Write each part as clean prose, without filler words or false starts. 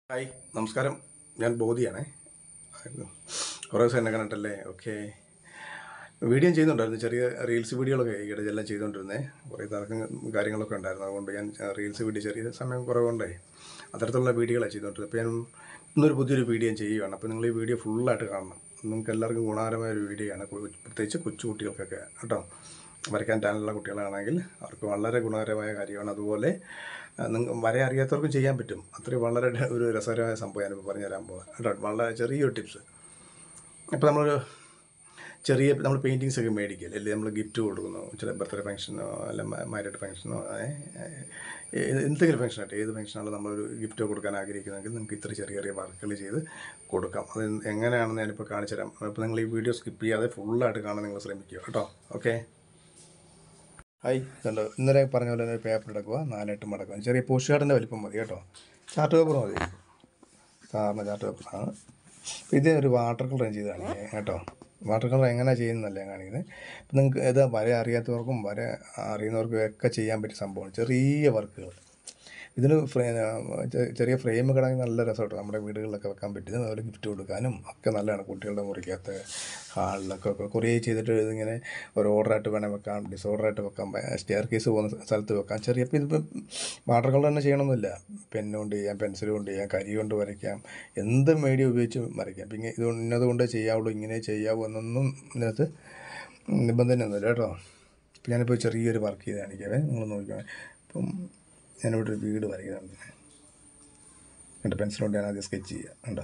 Hi നമസ്കാരം. ഞാൻ ബോധിയാണേ. കുറേ ദിവസം എന്നെ കണ്ടിട്ടല്ലേ. ഓക്കെ, വീഡിയോ ചെയ്യുന്നുണ്ടായിരുന്നു, ചെറിയ റീൽസ് വീഡിയോകളൊക്കെ ഇടയിലെല്ലാം ചെയ്തുകൊണ്ടിരുന്നത്. കുറേ തിരക്കും കാര്യങ്ങളൊക്കെ ഉണ്ടായിരുന്നു. അതുകൊണ്ട് ഞാൻ റീൽസ് വീഡിയോ ചെറിയ സമയം കുറവുണ്ടേ അത്തരത്തിലുള്ള വീഡിയോകളാണ് ചെയ്തുകൊണ്ടിരുന്നത്. അപ്പോൾ ഞാൻ ഇന്നൊരു പുതിയൊരു വീഡിയോ ചെയ്യുകയാണ്. അപ്പോൾ നിങ്ങൾ ഈ വീഡിയോ ഫുള്ളായിട്ട് കാണണം. നിങ്ങൾക്ക് എല്ലാവർക്കും ഗുണകരമായ ഒരു വീഡിയോ ആണ്, പ്രത്യേകിച്ച് കൊച്ചു കുട്ടികൾക്കൊക്കെ കേട്ടോ. വരയ്ക്കാൻ ടാലൻ്റുള്ള കുട്ടികളാണെങ്കിൽ അവർക്ക് വളരെ ഗുണകരമായ കാര്യമാണ്. അതുപോലെ വര അറിയാത്തവർക്കും ചെയ്യാൻ പറ്റും. അത്രയും വളരെ ഒരു രസകരമായ സംഭവം ഞാനിപ്പോൾ പറഞ്ഞുതരാൻ പോകാം കേട്ടോ. വളരെ ചെറിയൊരു ടിപ്സ്. അപ്പോൾ നമ്മൾ പെയിൻറ്റിങ്സൊക്കെ മേടിക്കില്ല, അല്ലെങ്കിൽ നമ്മൾ ഗിഫ്റ്റ് കൊടുക്കുന്നു, ചില ബർത്ത്ഡേ ഫംഗ്ഷനോ അല്ല മാരീഡ് ഫംഗ്ഷനോ എന്തെങ്കിലും ഫംഗ്ഷനായിട്ട് ഏത് ഫംഗ്ഷനാണോ നമ്മളൊരു ഗിഫ്റ്റ് കൊടുക്കാൻ ആഗ്രഹിക്കുന്നതെങ്കിൽ നിങ്ങൾക്ക് ഇത്ര ചെറിയ ചെറിയ വർക്കുകൾ ചെയ്ത് കൊടുക്കാം. അത് എങ്ങനെയാണെന്ന് ഞാനിപ്പോൾ കാണിച്ചു തരാം. അപ്പോൾ നിങ്ങൾ ഈ വീഡിയോ സ്കിപ്പ് ചെയ്യാതെ ഫുള്ളായിട്ട് കാണാൻ നിങ്ങൾ ശ്രമിക്കുക കേട്ടോ. Okay, hi. ഇതുണ്ട്, ഇന്നലെ പറഞ്ഞ പോലെ ഒരു പേപ്പർ എടുക്കുക, 4-8 മടക്കുക. ചെറിയ പോസ്റ്റ് കാർഡിൻ്റെ വലിപ്പം മതി കേട്ടോ. ചാർട്ട് പേപ്പർ മതി, സാധാരണ ചാർട്ട് പേപ്പറാണ്. ഇത് ഒരു വാട്ടർ കളർ ചെയ്ത് കാണിക്കുക കേട്ടോ. വാട്ടർ കളർ എങ്ങനെയാണ് ചെയ്യുന്നതല്ലേ കാണിക്കുന്നത്. ഇപ്പം നിങ്ങൾക്ക് ഇത് വര അറിയാത്തവർക്കും വര അറിയുന്നവർക്കും ഒക്കെ ചെയ്യാൻ പറ്റിയ സംഭവമാണ്. ചെറിയ വർക്കുകൾ ഇതിന് ചെറിയ ഫ്രെയിമുകളാണെങ്കിൽ നല്ല രസമായിട്ട് നമ്മുടെ വീടുകളിലൊക്കെ വെക്കാൻ പറ്റും. അതുപോലെ ഗിഫ്റ്റ് കൊടുക്കാനും ഒക്കെ നല്ലതാണ്. കുട്ടികളുടെ മുറിക്കകത്ത് ഹാളിലൊക്കെ കുറേ ചെയ്തിട്ട് ഇതിങ്ങനെ ഒരു ഓർഡറായിട്ട് വേണേൽ വെക്കാം, ഡിസോർഡറായിട്ട് വെക്കാം, സ്റ്റെയർ കേസ് പോകുന്ന സ്ഥലത്ത് വെക്കാം. ചെറിയ ഇപ്പം ഇതിപ്പം വാട്ടർ കളർ തന്നെ ചെയ്യണമെന്നില്ല. പെന്ന് കൊണ്ട് ചെയ്യാം, പെൻസിൽ കൊണ്ട് ചെയ്യാം, കരി കൊണ്ട് വരയ്ക്കാം, എന്ത് മീഡിയം ഉപയോഗിച്ച് വരയ്ക്കാം. പിന്നെ ഇത് ഇന്നതുകൊണ്ട് ചെയ്യാവുള്ളൂ, ഇങ്ങനെ ചെയ്യാവൂ എന്നൊന്നും ഇതിനകത്ത് നിബന്ധനയൊന്നുമില്ല കേട്ടോ. ഇപ്പം ഞാനിപ്പോൾ ചെറിയൊരു വർക്ക് ചെയ്ത് കാണിക്കാവേ, നിങ്ങൾ നോക്കിയാൽ. ഇപ്പം ഞാനിവിടെ ഒരു വീട് വരയ്ക്കുന്നുണ്ട്. എൻ്റെ പെൻസിൽ കൊണ്ട് ഞാൻ ആദ്യം സ്കെച്ച് ചെയ്യുക. കണ്ടോ,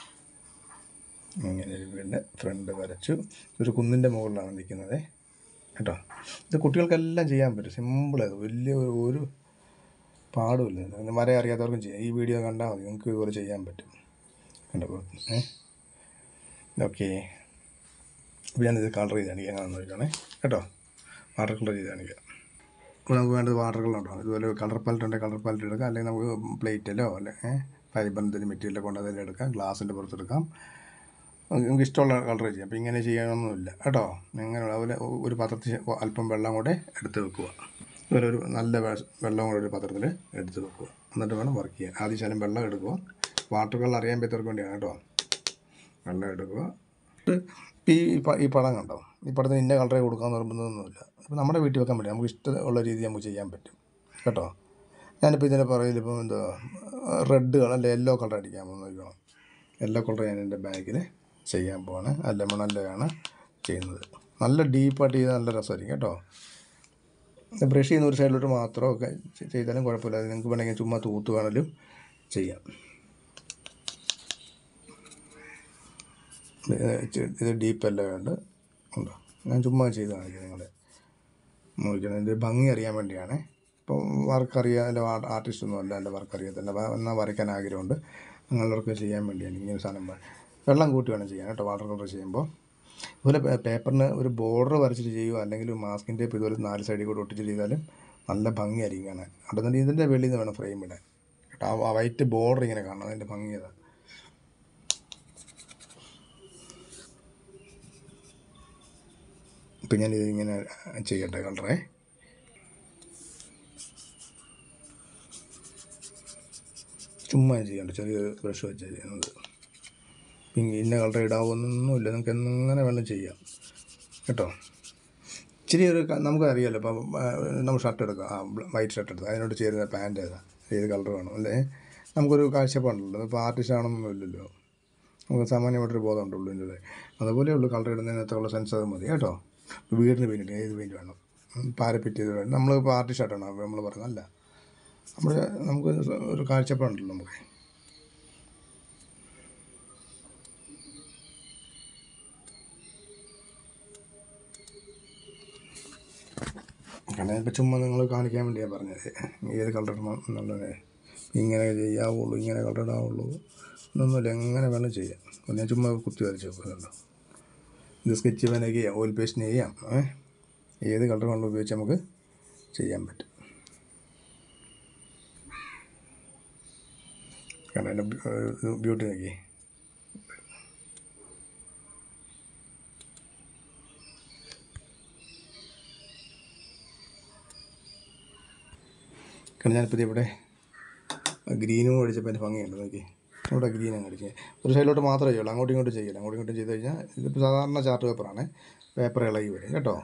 ഇങ്ങനെ ഒരു വീടിൻ്റെ ഫ്രണ്ട് വരച്ചു. ഒരു കുന്നിൻ്റെ മുകളിലാണ് നിൽക്കുന്നത് കേട്ടോ. ഇത് കുട്ടികൾക്കെല്ലാം ചെയ്യാൻ പറ്റും, സിമ്പിളായത്, വലിയ ഒരു പാടുമില്ല. വര അറിയാത്തവർക്കും ചെയ്യാം. ഈ വീഡിയോ കണ്ടാൽ മതി, നിങ്ങൾക്ക് ഇതുപോലെ ചെയ്യാൻ പറ്റും. കണ്ടോ ഓക്കെ. അപ്പോൾ ഞാനിത് കളർ ചെയ്ത് കാണിക്കാം, എങ്ങനെയാണെന്ന് നോക്കണേ കേട്ടോ. വാട്ടർ കളർ ചെയ്ത് കാണിക്കാം. അപ്പോൾ നമുക്ക് വേണ്ടത് വാട്ടർ കളർ ഉണ്ടാവും. ഇതുപോലെ കളർ പാലറ്റ് ഉണ്ടെങ്കിൽ കളർ പാലറ്റ് എടുക്കാം, അല്ലെങ്കിൽ നമുക്ക് പ്ലേറ്റിലോ അല്ലെങ്കിൽ ഫൈബറിൻ്റെ മെറ്റീരിയലൊക്കെ കൊണ്ട് അതെല്ലാം എടുക്കാം. ഗ്ലാസിൻ്റെ പുറത്തെടുക്കാം, നമുക്ക് ഇഷ്ടമുള്ള കളർ ചെയ്യാം. അപ്പോൾ ഇങ്ങനെ ചെയ്യണമെന്നില്ല കേട്ടോ. ഇങ്ങനെ അതുപോലെ ഒരു പാത്രത്തിൽ അല്പം വെള്ളം കൂടെ എടുത്ത് വെക്കുക. അതുപോലെ ഒരു നല്ല വെള്ളം കൂടെ ഒരു പാത്രത്തിൽ എടുത്ത് വെക്കുക. എന്നിട്ട് വേണം വർക്ക് ചെയ്യാൻ. ആദ്യം ശകലം വെള്ളം എടുക്കുക. വാട്ടർ കളർ അറിയാൻ പറ്റവർക്ക് വേണ്ടിയാണ് കേട്ടോ. വെള്ളം എടുക്കുക. ഈ പടം കണ്ടോ, ഈ പടത്തിന് ഇന്ന കളറേ കൊടുക്കാൻ നിർബന്ധമൊന്നുമില്ല. അപ്പോൾ നമ്മുടെ വീട്ടിൽ വെക്കാൻ പറ്റും, നമുക്ക് ഇഷ്ടമുള്ള രീതി നമുക്ക് ചെയ്യാൻ പറ്റും കേട്ടോ. ഞാനിപ്പോൾ ഇതിൻ്റെ പുറകിൽ ഇപ്പം എന്താ റെഡ് കളർ അല്ല യെല്ലോ കളർ അടിക്കാൻ നോക്കണം. യെല്ലോ കളർ ഞാൻ എൻ്റെ ബാഗിൽ ചെയ്യാൻ പോവാണ്. ആ ലെമണല്ലാണ് ചെയ്യുന്നത്. നല്ല ഡീപ്പായിട്ട് ചെയ്താൽ നല്ല രസമായിരിക്കും കേട്ടോ. ബ്രഷ് ചെയ്യുന്ന ഒരു സൈഡിലോട്ട് മാത്രമൊക്കെ ചെയ്താലും കുഴപ്പമില്ല. അത് നിങ്ങൾക്ക് വേണമെങ്കിൽ ചുമ്മാ തൂത്ത് വേണമെങ്കിലും ചെയ്യാം. ഇത് ഡീപ്പല്ല വേണ്ട ഉണ്ടോ. ഞാൻ ചുമ്മാ ചെയ്ത് കാണിക്കാം, നിങ്ങളെ നോക്കണം. ഇതിൻ്റെ ഭംഗി അറിയാൻ വേണ്ടിയാണ്. ഇപ്പോൾ വർക്ക് അറിയാൻ അല്ല ആർട്ടിസ്റ്റൊന്നും അല്ല, എൻ്റെ വർക്ക് അറിയത്തില്ല, എന്നാൽ വരയ്ക്കാൻ ആഗ്രഹമുണ്ട്, അങ്ങനെയുള്ളവർക്ക് ചെയ്യാൻ വേണ്ടിയാണ് ഇങ്ങനെ സാധനം. വെള്ളം കൂട്ടി വേണം ചെയ്യാൻ കേട്ടോ വാട്ടർ കളർ ചെയ്യുമ്പോൾ. അതുപോലെ പേപ്പറിന് ഒരു ബോർഡർ വരച്ചിട്ട് ചെയ്യുക, അല്ലെങ്കിൽ മാസ്കിൻ ടേപ്പ് ഇതുപോലെ 4 സൈഡിൽ കൂടെ ഒട്ടിച്ച് ചെയ്താലും നല്ല ഭംഗിയായിരിക്കും കാണാൻ. അവിടെ ഇതിൻ്റെ വെളിയിൽ നിന്ന് വേണം ഫ്രെയിം ഇടാൻ കേട്ടോ. ആ വൈറ്റ് ബോർഡർ ഇങ്ങനെ കാണണം, അതിൻ്റെ ഭംഗി അതാണ്. ഇപ്പം ഞാനിത് ഇങ്ങനെ ചെയ്യട്ടെ കളറേ. ചുമ്മാ ചെയ്യണ്ട, ചെറിയൊരു ബ്രഷ് വെച്ച് ചെയ്യുന്നത്. പിന്നെ ഇന്ന കളർ ഇടാവുന്നൊന്നുമില്ല, നിങ്ങൾക്ക് എങ്ങനെ വേണം ചെയ്യാം കേട്ടോ. ഇച്ചിരി നമുക്ക് അറിയാമല്ലോ. ഇപ്പം നമ്മൾ ഷർട്ട് എടുക്കുക, വൈറ്റ് ഷർട്ട് എടുക്കുക, അതിനോട് ചേരുന്ന പാൻറ്റ് ഏത് കളർ വേണം അല്ലേ. നമുക്കൊരു കാഴ്ചപ്പാടുണ്ടല്ലോ. ഇപ്പോൾ ആർട്ടിസ്റ്റ് ആണെന്നൊന്നുമില്ലല്ലോ, നമുക്ക് സാമാന്യമായിട്ടൊരു ബോധം ഉണ്ടുള്ളൂ ഇതിൻ്റെ. അതുപോലെയുള്ളൂ കളർ ഇടുന്നതിനകത്തുള്ള സെൻസ്, അത് മതി കേട്ടോ. വീടിന് പെയിൻറ്റ് ഏത് പെയിൻറ്റ് വേണം, പാരപ്പറ്റ് ചെയ്ത് വേണം. നമ്മളിപ്പോൾ ആർട്ടിസ്റ്റ് ആയിട്ടാണ് നമ്മൾ പറഞ്ഞതല്ല, നമുക്ക് ഒരു കാഴ്ചപ്പാടുണ്ടല്ലോ നമുക്ക്. കാരണം ഇപ്പോൾ ചുമ്മാ നിങ്ങൾ കാണിക്കാൻ വേണ്ടിയാണ് പറഞ്ഞത് ഏത് കളർ ഇടണം എന്നുള്ളത്. ഇങ്ങനെ ചെയ്യാവുള്ളൂ, ഇങ്ങനെ കളർ ഇടാവുള്ളൂ എന്നൊന്നുമില്ല, എങ്ങനെ വേണം ചെയ്യാം. ഞാൻ ചുമ്മാ കുത്തി വരച്ച് വെക്കുന്നുണ്ടോ. ഇത് സ്കെച്ച് പെനൊക്കെ ചെയ്യാം, ഓയിൽ പേസ്റ്റിന് ചെയ്യാം, ഏത് കളർ കൊണ്ട് ഉപയോഗിച്ച് നമുക്ക് ചെയ്യാൻ പറ്റും. കാരണം എൻ്റെ ബ്യൂട്ടി നോക്കി. കാരണം ഞാനിപ്പോൾ ഇവിടെ ഗ്രീനും അടിച്ചപ്പോൾ അതിൻ്റെ ഭംഗിയുണ്ട് നോക്കി. ഇവിടെ ഗ്രീൻ അങ്ങ് അടിക്കുക. ഒരു സൈഡിലോട്ട് മാത്രമേ ചെയ്യുള്ളൂ, അങ്ങോട്ടും ഇങ്ങോട്ടും ചെയ്യില്ല. അങ്ങോട്ടും ഇങ്ങോട്ടും ചെയ്ത് കഴിഞ്ഞാൽ ഇതിപ്പോൾ സാധാരണ ചാർട്ട് പേപ്പറാണ്, പേപ്പർ ഇളകി വരും കേട്ടോ.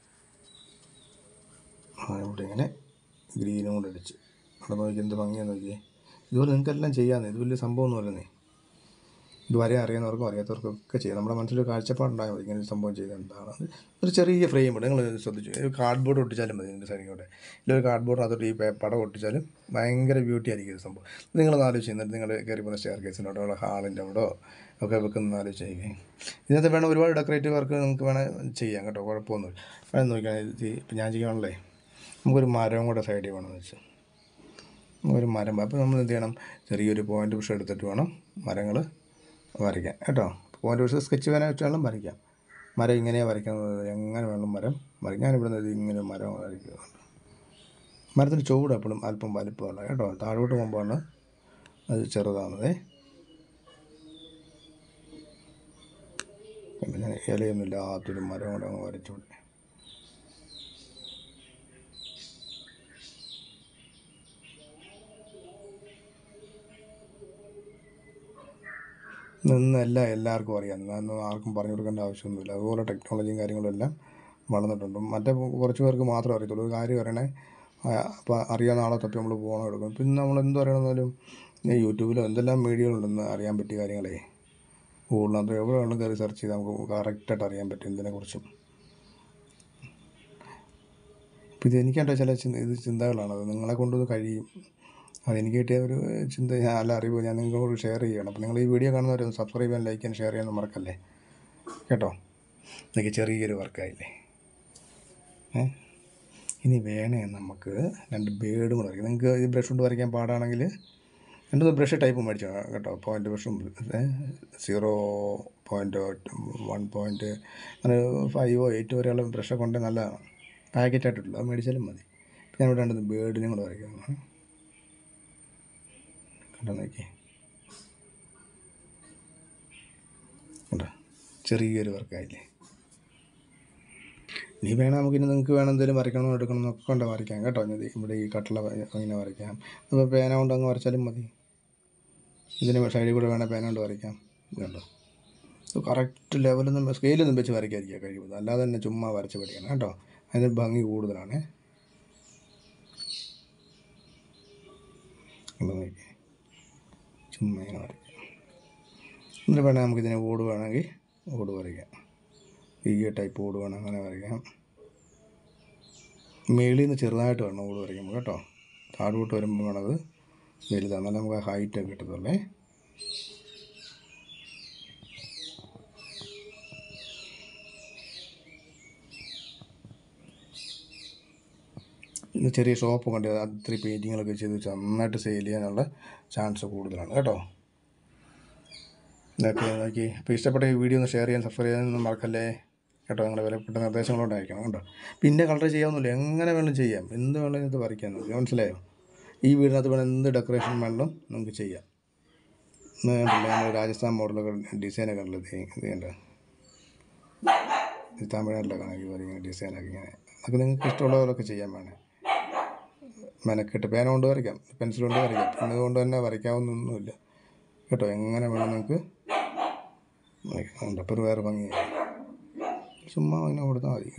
ഇവിടെ ഇങ്ങനെ ഗ്രീനും കൂടെ അടിച്ച് അവിടെ നോക്കി എന്ത് ഭംഗിയാന്ന് നോക്കിയേ. ഇതുപോലെ നിങ്ങൾക്കെല്ലാം ചെയ്യാമെന്ന്, ഇത് വലിയ സംഭവം എന്ന് പറയുന്നത്. ഇതുവരെ അറിയാവുന്നവർക്കും അറിയാത്തവർക്കും ഒക്കെ ചെയ്യാം. നമ്മുടെ മനസ്സിലൊരു കാഴ്ചപ്പാടുണ്ടായാൽ മതി ഇങ്ങനെ ഒരു സംഭവം ചെയ്ത് എന്താണ്. ഒരു ചെറിയ ഫ്രെയിം ഉണ്ട്, നിങ്ങൾ ശ്രദ്ധിച്ചു, ഒരു കാർഡ് ബോർഡ് ഒട്ടിച്ചാലും മതി ഇതിൻ്റെ സൈഡിലൂടെ. ഇല്ലൊരു കാർഡ് ബോർഡിനകത്തോട്ട് ഈ പടം ഒട്ടിച്ചാലും ഭയങ്കര ബ്യൂട്ടി ആയിരിക്കും ഇത് സംഭവം. നിങ്ങളൊന്ന് ആലോചിച്ച് എന്നിട്ട് നിങ്ങൾ കയറി പോകുന്ന സ്റ്റെയർ കേസിൻ്റെ അവിടെ ഹാളിൻ്റെ അവിടെ ഒക്കെ വെക്കുന്ന ആലോചിക്കുക. ഇതിനകത്ത് വേണം ഒരുപാട് ഡെക്കറേറ്റീവ് വർക്ക് നിങ്ങൾക്ക് വേണം ചെയ്യാം കേട്ടോ, കുഴപ്പമൊന്നുമില്ല. വേണം നോക്കിയാൽ ഇപ്പം ഞാൻ ചെയ്യാണല്ലേ, നമുക്കൊരു മരവും കൂടെ സൈഡിൽ വേണമെന്ന് വെച്ചാൽ ഒരു മരം. അപ്പോൾ നമ്മൾ എന്ത് ചെയ്യണം, ചെറിയൊരു പോയിൻ്റ് പുഷ് എടുത്തിട്ട് വേണം മരങ്ങൾ വരയ്ക്കാം കേട്ടോ. പോയിൻ്റ് പുഷ് സ്കെച്ച് വേന വെച്ച് വേണം വരയ്ക്കാം. മരം ഇങ്ങനെയാണ് വരയ്ക്കുന്നത്, എങ്ങനെ വേണം മരം വരയ്ക്കാൻ. ഇവിടെ നിന്ന് ഇങ്ങനെ മരം വരയ്ക്കുന്നുണ്ട്. മരത്തിൻ്റെ ചുവട് എപ്പോഴും അല്പം വലിപ്പമുള്ള കേട്ടോ, താഴോട്ട് പോകുമ്പോഴാണ് അത് ചെറുതാണതേ. പിന്നെ ഞാൻ ഇലയൊന്നും ഇല്ലാത്തൊരു മരം കൂടെ അങ്ങ് വരച്ചുകൊണ്ട് നിന്നല്ല എല്ലാവർക്കും അറിയാം, എന്നൊന്നും ആർക്കും പറഞ്ഞു കൊടുക്കേണ്ട ആവശ്യമൊന്നുമില്ല. അതുപോലെ ടെക്നോളജിയും കാര്യങ്ങളും എല്ലാം വളർന്നിട്ടുണ്ട്. മറ്റേ കുറച്ച് പേർക്ക് മാത്രമേ അറിയത്തുള്ളൂ. ഒരു കാര്യം പറയണേ, അപ്പോൾ അറിയാവുന്ന ആളെ തപ്പി നമ്മൾ പോകണം എടുക്കും. പിന്നെ നമ്മൾ എന്ത് പറയണമെന്നാലും യൂട്യൂബിലോ എന്തെല്ലാം വീഡിയോകളുണ്ടെന്ന് അറിയാൻ പറ്റിയ കാര്യങ്ങളെ ഗൂഗിളിനകത്ത് എവിടെ വേണം കയറി സെർച്ച് ചെയ്താൽ നമുക്ക് കറക്റ്റായിട്ട് അറിയാൻ പറ്റും എന്തിനെക്കുറിച്ചും. അപ്പോൾ ഇത് എനിക്കായിട്ട് ചില ചിന്തകളാണത്, നിങ്ങളെ കൊണ്ടത് കഴിയും. അതെനിക്ക് കിട്ടിയ ഒരു ചിന്ത, നല്ല അറിവ് ഞാൻ നിങ്ങളോട് ഷെയർ ചെയ്യണം. അപ്പോൾ നിങ്ങൾ ഈ വീഡിയോ കാണുന്നവർ സബ്സ്ക്രൈബ് ചെയ്യാൻ, ലൈക്ക് ചെയ്യാൻ, ഷെയർ ചെയ്യാൻ മറക്കല്ലേ കേട്ടോ. ഇതൊക്കെ ചെറിയൊരു വർക്കായില്ലേ. ഇനി വേണേ നമുക്ക് 2 ബേഡും കൂടെ വരയ്ക്കാം. നിങ്ങൾക്ക് ഈ ബ്രഷ് കൊണ്ട് വരയ്ക്കാൻ പാടാണെങ്കിൽ 2 ബ്രഷ് ടൈപ്പ് മേടിച്ചോ കേട്ടോ. പോയിൻ്റ് ബ്രഷും 0.1 അങ്ങനെ 5 or 8 വരെയുള്ള ബ്രഷൊക്കെ കൊണ്ട് നല്ലതാണ്, പാക്കറ്റായിട്ടുള്ളൂ, അത് മേടിച്ചാലും മതി. ഞാൻ ഇവിടെ 2 ബേഡിനും കൂടെ വരയ്ക്കാം കണ്ടോ, നോക്കി കണ്ടോ, ചെറിയൊരു വർക്കായില്ലേ. ഇനി വേണം നമുക്കിനി നിങ്ങൾക്ക് വേണം എന്തെങ്കിലും വരയ്ക്കണമോ എടുക്കണം എന്നൊക്കെ കൊണ്ട് വരയ്ക്കാം കേട്ടോ. ഇവിടെ ഈ കട്ടള ഇങ്ങനെ വരയ്ക്കാം, അപ്പോൾ പേന കൊണ്ട് അങ്ങ് വരച്ചാലും മതി. ഇതിന് സൈഡിൽ കൂടെ വേണേൽ പേന കൊണ്ട് വരയ്ക്കാം. ഇതുണ്ടോ, കറക്റ്റ് ലെവലൊന്നും സ്കെയിലൊന്നും വെച്ച് വരയ്ക്കാതിരിക്കുക കഴിയുന്നത്, അല്ലാതെ തന്നെ ചുമ്മാ വരച്ച് പഠിക്കണം കേട്ടോ. അതിന് ഭംഗി കൂടുതലാണ്. നോക്കി ചുമ്മാ ഇങ്ങനെ വരയ്ക്കാം. എന്നിട്ട് വേണേൽ നമുക്കിതിന് ഓട് വേണമെങ്കിൽ ഓട് വരയ്ക്കാം, ഈ ടൈപ്പ് ഓട് വേണം അങ്ങനെ വരയ്ക്കാം. മേളിൽ നിന്ന് ചെറുതായിട്ട് വേണം ഓട് വരയ്ക്കുമ്പോൾ കേട്ടോ, താഴോട്ട് വരുമ്പോൾ വേണത് വലുതാണ്, എന്നാലും നമുക്ക് ആ ഹൈറ്റൊക്കെ കിട്ടത്തുള്ളേ. ഇന്ന് ചെറിയ ഷോപ്പ് കണ്ട് അത്രയും പെയിൻറ്റിങ്ങളൊക്കെ ചെയ്ത് വെച്ചാൽ നന്നായിട്ട് സെയിൽ ചെയ്യാനുള്ള ചാൻസ് കൂടുതലാണ് കേട്ടോ. ഇതൊക്കെ നോക്കി. അപ്പോൾ ഇഷ്ടപ്പെട്ട ഈ വീഡിയോ ഒന്ന് ഷെയർ ചെയ്യാൻ, സബ്സ്ക്രൈബ് ചെയ്യാനൊന്നും മറക്കല്ലേ കേട്ടോ. നിങ്ങളുടെ വിലപ്പെട്ട നിർദ്ദേശങ്ങളുണ്ടായിരിക്കണം കേട്ടോ. പിന്നെ കളർ ചെയ്യാവുന്നില്ല, എങ്ങനെ വേണം ചെയ്യാം, എന്ത് വേണം ഇത് വരയ്ക്കാൻ നോക്കി, മനസ്സിലായോ. ഈ വീടിനകത്ത് വേണം എന്ത് ഡെക്കറേഷൻ വേണം നമുക്ക് ചെയ്യാം. കണ്ടില്ല, നമ്മൾ രാജസ്ഥാൻ മോഡലൊക്കെ ഡിസൈനൊക്കെ ഉള്ളത് ഇത് കണ്ടോ, തമിഴ്നാട്ടിലൊക്കെ ആണെങ്കിൽ ഇങ്ങനെ ഡിസൈനൊക്കെ ഇങ്ങനെ, അതൊക്കെ നിങ്ങൾക്ക് ഇഷ്ടമുള്ള പോലൊക്കെ ചെയ്യാൻ വേണേ മെനക്കെട്ട്. പേന കൊണ്ട് വരയ്ക്കാം, പെൻസിൽ കൊണ്ട് വരയ്ക്കാം, പിന്നെ അതുകൊണ്ട് തന്നെ വരയ്ക്കാവുന്നൊന്നുമില്ല കേട്ടോ. എങ്ങനെ വേണം നിങ്ങൾക്ക് വരയ്ക്കാം. അപ്പോൾ വേറെ ഭംഗിയായി ചുമ്മാ അങ്ങനെ കൊടുത്താൽ മതി.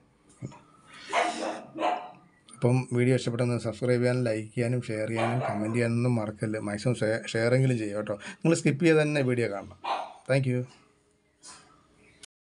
അപ്പം വീഡിയോ ഇഷ്ടപ്പെട്ടെന്ന് സബ്സ്ക്രൈബ് ചെയ്യാനും, ലൈക്ക് ചെയ്യാനും, ഷെയർ ചെയ്യാനും, കമൻറ്റ് ചെയ്യാനൊന്നും മറക്കല്ല. മാക്സിമം ഷെയറെങ്കിലും ചെയ്യുക കേട്ടോ. നിങ്ങൾ സ്കിപ്പ് ചെയ്ത് തന്നെ വീഡിയോ കാണണം. താങ്ക്